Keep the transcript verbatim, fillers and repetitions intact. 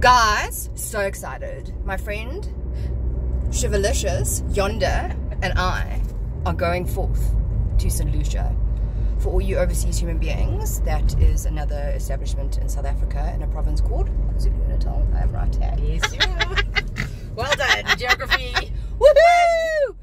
Guys, so excited. My friend Shiv Yonder and I are going forth to Saint Lucia. For all you overseas human beings, that is another establishment in South Africa in a province called KwaZulu-Natal. I am right here. Yes, you are. Well done, geography. Woohoo!